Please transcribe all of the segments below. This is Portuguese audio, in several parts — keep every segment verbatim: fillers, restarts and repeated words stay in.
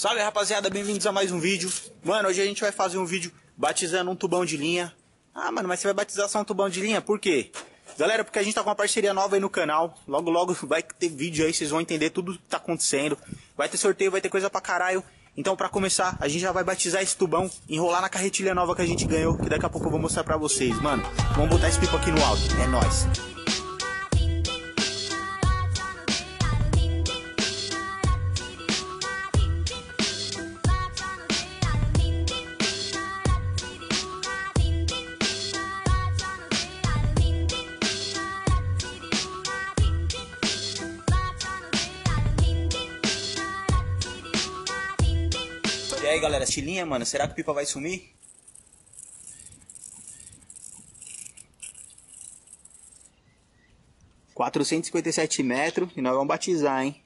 Salve rapaziada, bem-vindos a mais um vídeo. Mano, hoje a gente vai fazer um vídeo batizando um tubão de linha. Ah, mano, mas você vai batizar só um tubão de linha? Por quê? Galera, porque a gente tá com uma parceria nova aí no canal. Logo, logo vai ter vídeo aí, vocês vão entender tudo que tá acontecendo. Vai ter sorteio, vai ter coisa pra caralho. Então, pra começar, a gente já vai batizar esse tubão, enrolar na carretilha nova que a gente ganhou, que daqui a pouco eu vou mostrar pra vocês. Mano, vamos botar esse pipo aqui no áudio. É nóis. E aí galera, estilinha, mano, será que o pipa vai sumir? quatrocentos e cinquenta e sete metros e nós vamos batizar, hein?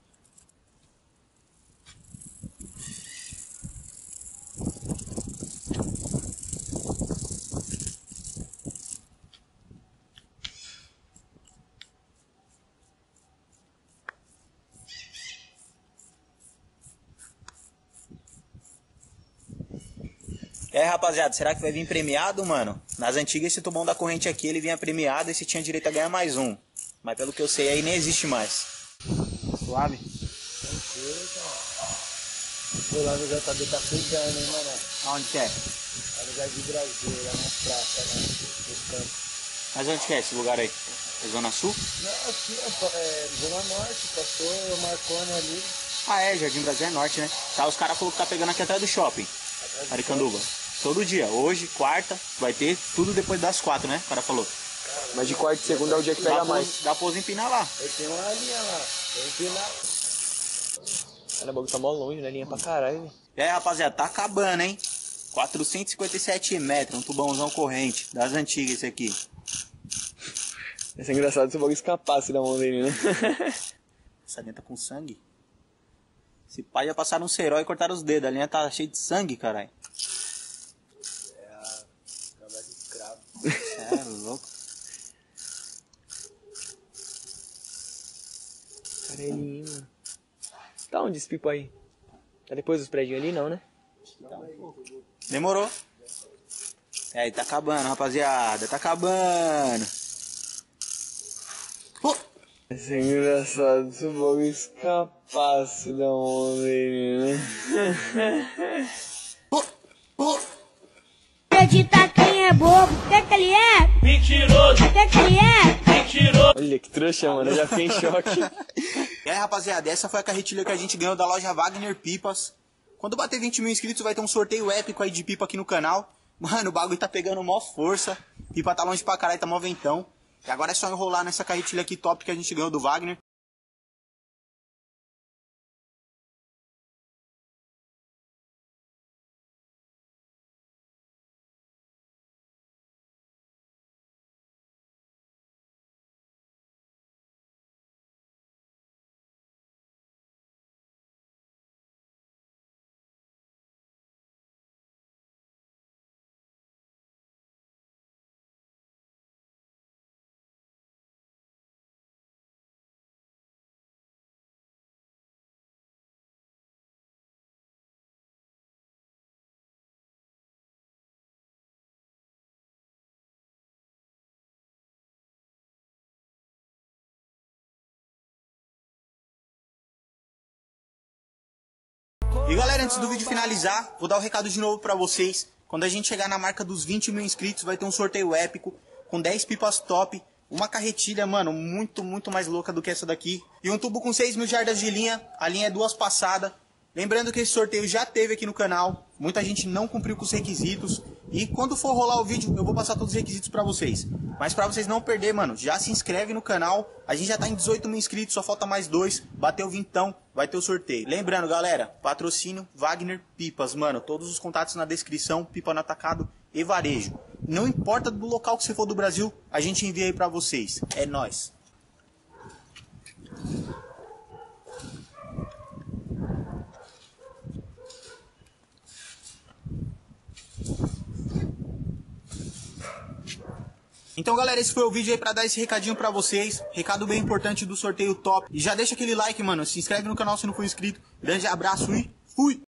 E aí rapaziada, será que vai vir premiado, mano? Nas antigas esse tubão da corrente aqui, ele vinha premiado e você tinha direito a ganhar mais um. Mas pelo que eu sei aí nem existe mais. Suave? Tranquilo, cara. Vou lá no J B tá cuidando, hein, mano? Aonde que é? Lá no Jardim Brasil, lá nas praças, né? Nos campos. Mas onde que é esse lugar aí? É Zona Sul? Não, aqui é Zona Norte, passou Marconi ali. Ah é, Jardim Brasil é norte, né? Tá, os caras falaram que tá pegando aqui atrás do shopping. Atrás do Aricanduva. Todo dia, hoje, quarta, vai ter tudo depois das quatro, né? O cara falou. Mas de quarta e segunda é o dia que pega Dá mais. pra, dá pra empinar lá. Eu tenho uma linha lá, eu empinar. Cara, o bagulho tá mó longe, né? Linha pra caralho, velho. E aí, rapaziada, tá acabando, hein? quatrocentos e cinquenta e sete metros, um tubãozão corrente, das antigas esse aqui. Ia ser engraçado se o bagulho escapasse da mão dele, né? Essa linha tá com sangue. Esse pai já passaram um cerol e cortaram os dedos, a linha tá cheia de sangue, caralho. É a trabalho de escravo. É, louco. Carelinho, mano. Tá onde esse pipo aí? Tá depois dos prédios ali, não, né? Demorou. É, aí tá acabando, rapaziada, tá acabando. Uh! Ia ser engraçado se o bagulho escapasse da mão dele, né? Uh! Uh! Acreditar quem é bobo, o que que ele é? Mentiroso! O que que ele é? Mentiroso! Olha que trouxa, mano. Eu já fiquei em choque. E aí, rapaziada, essa foi a carretilha que a gente ganhou da loja Wagner Pipas. Quando bater vinte mil inscritos vai ter um sorteio épico aí de pipa aqui no canal. Mano, o bagulho tá pegando mó força. Pipa tá longe pra caralho, tá mó ventão. E agora é só enrolar nessa carretilha aqui top que a gente ganhou do Wagner. E galera, antes do vídeo finalizar, vou dar o um recado de novo pra vocês. Quando a gente chegar na marca dos vinte mil inscritos, vai ter um sorteio épico com dez pipas top, uma carretilha, mano, muito, muito mais louca do que essa daqui. E um tubo com seis mil jardas de linha, a linha é duas passadas. Lembrando que esse sorteio já teve aqui no canal, muita gente não cumpriu com os requisitos. E quando for rolar o vídeo, eu vou passar todos os requisitos pra vocês. Mas pra vocês não perder, mano, já se inscreve no canal. A gente já tá em dezoito mil inscritos, só falta mais dois. Bateu vintão, vai ter o sorteio. Lembrando, galera, patrocínio Wagner Pipas, mano. Todos os contatos na descrição, pipa no atacado e varejo. Não importa do local que você for do Brasil, a gente envia aí pra vocês. É nóis. Então galera, esse foi o vídeo aí pra dar esse recadinho pra vocês. Recado bem importante do sorteio top. E já deixa aquele like, mano. Se inscreve no canal se não for inscrito. Grande abraço e Fui!